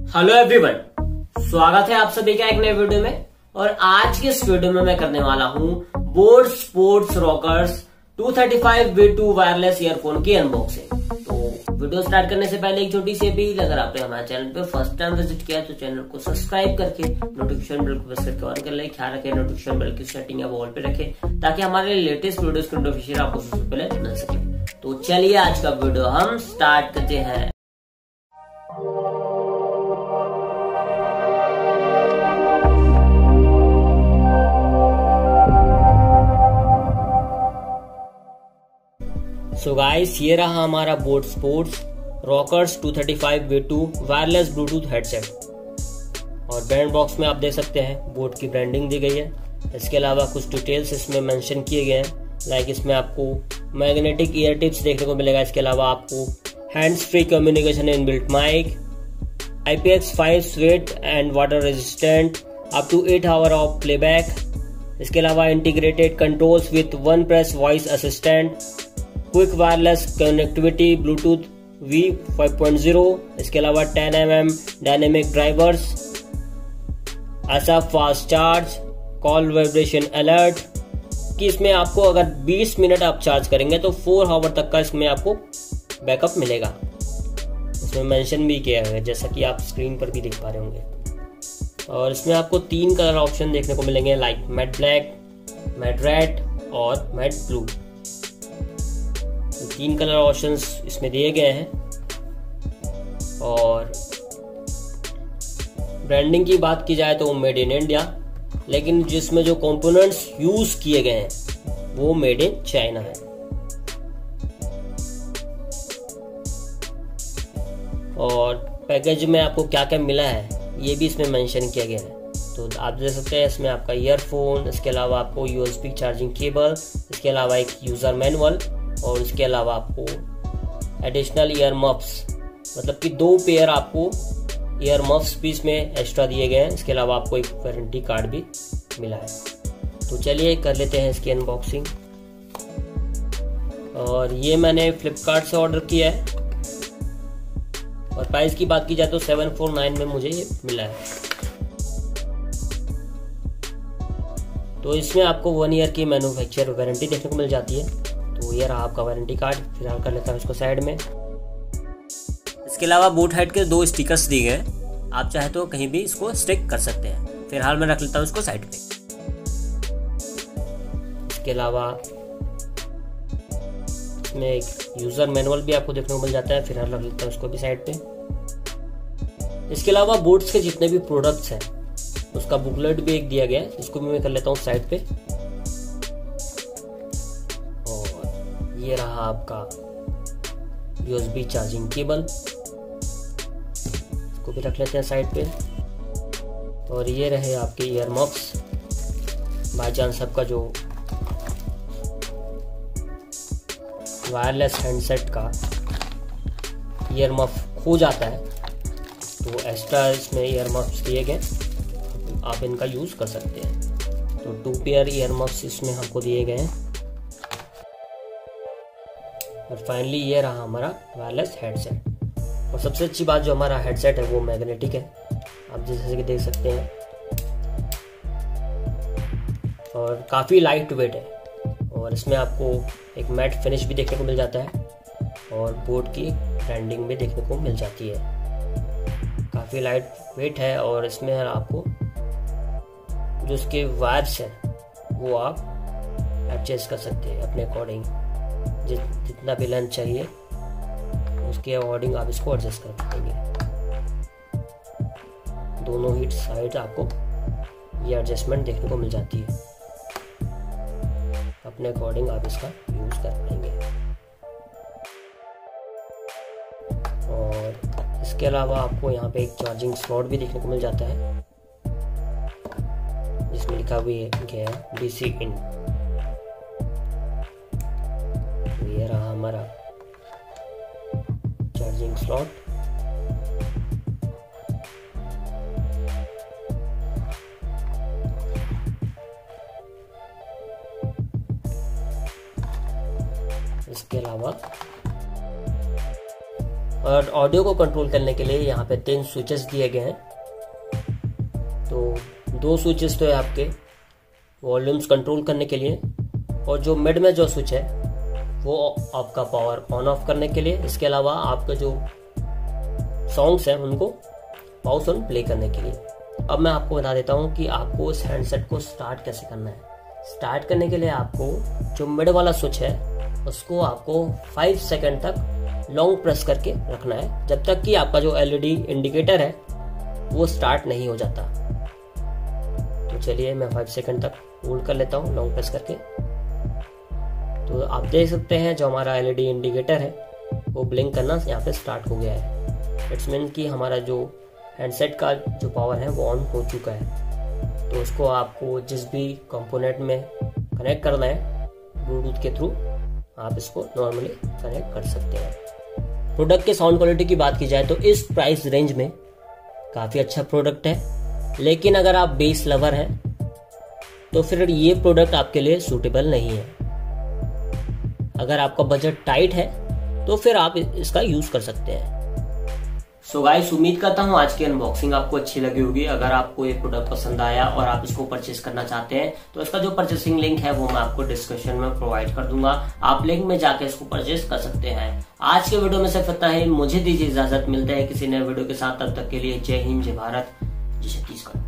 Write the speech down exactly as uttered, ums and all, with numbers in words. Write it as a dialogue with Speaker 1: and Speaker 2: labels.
Speaker 1: Hello everyone, स्वागत है आप सभी का एक नए वीडियो में। और आज के इस वीडियो में मैं करने वाला हूं boAt Sports Rockers two thirty five V two wireless earphone की अनबॉक्सिंग। तो वीडियो स्टार्ट करने से पहले एक छोटी सी अपील, अगर आपने हमारे चैनल पे फर्स्ट टाइम विजिट किया तो चैनल को सब्सक्राइब करके नोटिफिकेशन बेल को प्रेस करके ऑन कर ले। ख्याल रखें नोटिफिकेशन बेल की सेटिंग है वो ऑल पे रखें ताकि हमारे लेटेस्ट वीडियोस की नोटिफिकेशन आपको सबसे पहले मिल सके। तो चलिए आज का वीडियो हम स्टार्ट करते हैं। सो गाइस, ये रहा हमारा boAt Sports Rockers two thirty five V two wireless Bluetooth headset. और ब्रांड बॉक्स में आप देख सकते हैं बोट की ब्रांडिंग दी गई है। इसके अलावा कुछ डिटेल्स इसमें मेंशन किए गए हैं, लाइक इसमें आपको मैग्नेटिक ईयर टिप्स देखने को मिलेगा। इसके अलावा आपको hands free communication in built mic, I P X five sweat and water resistant, up to eight hour of playback. इसके अलावा integrated controls with one press voice assistant, quick wireless connectivity Bluetooth V five point zero. इसके अलावा ten M M dynamic drivers, ऐसा fast charge, call vibration alert कि इसमें आपको अगर बीस मिनट आप चार्ज करेंगे तो फोर आवर तक का इसमें आपको बैकअप मिलेगा। इसमें मेंशन भी किया है जैसा कि आप स्क्रीन पर भी देख पा रहे होंगे। और इसमें आपको तीन कलर ऑप्शन देखने को मिलेंगे, like matte black, matte red और मैट ब्लू। तीन कलर ऑप्शंस इसमें दिए गए हैं। और ब्रांडिंग की बात की जाए तो मेड इन इंडिया, लेकिन जिसमें जो कंपोनेंट्स यूज किए गए हैं वो मेड इन चाइना है। और पैकेज में आपको क्या क्या मिला है ये भी इसमें मेंशन किया गया है। तो आप देख सकते हैं इसमें आपका ईयरफोन, इसके अलावा आपको यूएसबी चार्जिंग केबल, इसके अलावा एक यूजर मैनुअल, और इसके अलावा आपको एडिशनल ईयर मफ्स, मतलब कि दो पेयर आपको ईयर मफ्स भी इसमें एक्स्ट्रा दिए गए हैं। इसके अलावा आपको एक वारंटी कार्ड भी मिला है। तो चलिए कर लेते हैं इसकी अनबॉक्सिंग। और ये मैंने फ्लिपकार्ट से ऑर्डर किया है और प्राइस की बात की जाए तो सेवन फोर नाइन में मुझे ये मिला है। तो इसमें आपको वन ईयर की मैन्युफैक्चर वारंटी देखने को मिल जाती है। तो ये रहा आपका वारंटी कार्ड। फिलहाल कर लेता हूँ इसको साइड में। इसके अलावा बोट हेड के दो स्टिकर्स दिए गए, आप चाहे तो कहीं भी इसको स्टिक कर सकते हैं। फिलहाल मैं रख लेता हूँ इसको साइड पे। इसके अलावा इसमें एक यूजर मैनुअल भी आपको देखने को मिल जाता है। फिलहाल रख लेता हूँ इसको भी साइड पे। इसके अलावा बोट्स के जितने भी प्रोडक्ट्स हैं उसका बुकलेट भी एक दिया गया है, इसको भी मैं कर लेता हूँ साइड पे। ये रहा आपका यूएसबी चार्जिंग केबल, इसको भी रख लेते हैं साइड पे। और ये रहे आपके ईयर मफ्स, बाई चांस आपका जो वायरलेस हैंडसेट का ईयर मफ खो जाता है तो एक्स्ट्रा इसमें ईयर मफ्स दिए गए, आप इनका यूज कर सकते हैं। तो टू पेयर ईयर मफ्स इसमें हमको दिए गए हैं। और फाइनली ये रहा हमारा वायरलेस हेडसेट। और सबसे अच्छी बात जो हमारा हेडसेट है वो मैग्नेटिक है, आप जैसे कि देख सकते हैं। और काफ़ी लाइट वेट है और इसमें आपको एक मैट फिनिश भी देखने को मिल जाता है और बोट की ब्रांडिंग भी देखने को मिल जाती है। काफ़ी लाइट वेट है और इसमें आपको जो उसके वायर्स हैं वो आप एडजस्ट कर सकते हैं अपने अकॉर्डिंग। जितना भी लेंथ चाहिए उसके अकॉर्डिंग आप इसको एडजस्ट कर पाएंगे। दोनों ही साइड आपको ये एडजस्टमेंट देखने को मिल जाती है, अपने अकॉर्डिंग आप इसका यूज कर पाएंगे। और इसके अलावा आपको यहाँ पे एक चार्जिंग स्लॉट भी देखने को मिल जाता है जिसमें लिखा हुआ गया है डीसी इन। ये रहा हमारा चार्जिंग स्लॉट। इसके अलावा और ऑडियो को कंट्रोल करने के लिए यहाँ पे तीन स्विचेस दिए गए हैं। तो दो स्विचेस तो है आपके वॉल्यूम्स कंट्रोल करने के लिए, और जो मिड में जो स्विच है वो आपका पावर ऑन ऑफ करने के लिए। इसके अलावा आपके जो सॉन्ग्स हैं उनको पॉज ऑन प्ले करने के लिए। अब मैं आपको बता देता हूँ कि आपको इस हैंडसेट को स्टार्ट कैसे करना है। स्टार्ट करने के लिए आपको जो मिड वाला स्विच है उसको आपको फाइव सेकंड तक लॉन्ग प्रेस करके रखना है, जब तक कि आपका जो एलईडी इंडिकेटर है वो स्टार्ट नहीं हो जाता। तो चलिए मैं फाइव सेकंड तक होल्ड कर लेता हूँ लॉन्ग प्रेस करके। तो आप देख सकते हैं जो हमारा एलईडी इंडिकेटर है वो ब्लिंक करना यहाँ पे स्टार्ट हो गया है। इट्स मीन कि हमारा जो हैंडसेट का जो पावर है वो ऑन हो चुका है। तो उसको आपको जिस भी कंपोनेंट में कनेक्ट करना है ब्लूटूथ के थ्रू आप इसको नॉर्मली कनेक्ट कर सकते हैं। प्रोडक्ट के साउंड क्वालिटी की बात की जाए तो इस प्राइस रेंज में काफ़ी अच्छा प्रोडक्ट है, लेकिन अगर आप बेस लवर हैं तो फिर ये प्रोडक्ट आपके लिए सूटेबल नहीं है। अगर आपका बजट टाइट है तो फिर आप इसका यूज कर सकते हैं। सो गाइस, उम्मीद करता हूँ आज की अनबॉक्सिंग आपको अच्छी लगी होगी। अगर आपको ये प्रोडक्ट पसंद आया और आप इसको परचेस करना चाहते हैं तो इसका जो परचेसिंग लिंक है वो मैं आपको डिस्क्रिप्शन में प्रोवाइड कर दूंगा। आप लिंक में जाके इसको परचेस कर सकते हैं। आज के वीडियो में सिर्फ इतना ही। मुझे दीजिए इजाजत, मिलते हैं किसी नए वीडियो के साथ। तब तक के लिए जय हिंद, जय भारत, जय छत्तीसगढ़।